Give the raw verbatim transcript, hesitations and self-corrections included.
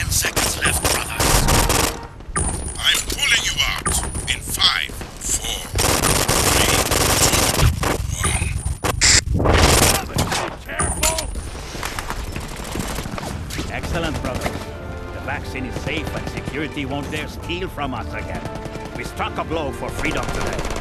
Ten seconds left, brother. I'm pulling you out in five, four, three, two, one. Careful! Excellent, brother. The vaccine is safe and security won't dare steal from us again. We struck a blow for freedom today.